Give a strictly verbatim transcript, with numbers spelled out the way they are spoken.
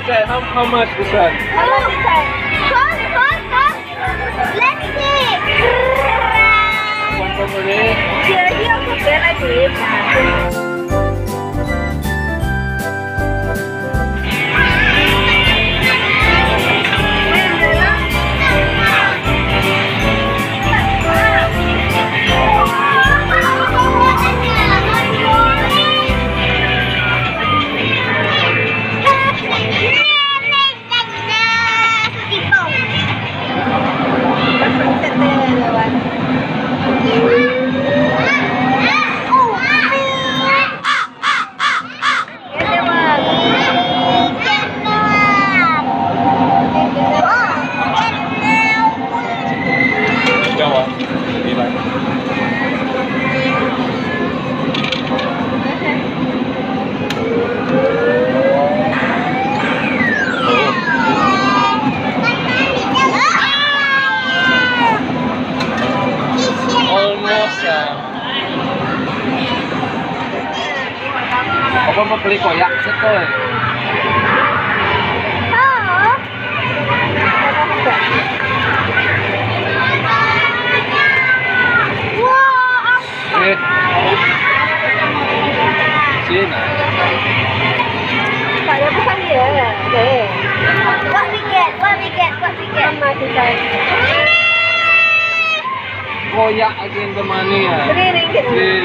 inside? How, how much this one? How much inside? Come, come, come. Let's see. One for me. Here, here, okay, I believe. Apa mau beli koyak setul? Oh. Wow. Eh. Sini. Saya pesan dia. Okay. What we get? What we get? What we get? Mama design. Koyak again the money ya. Three ringgit. Three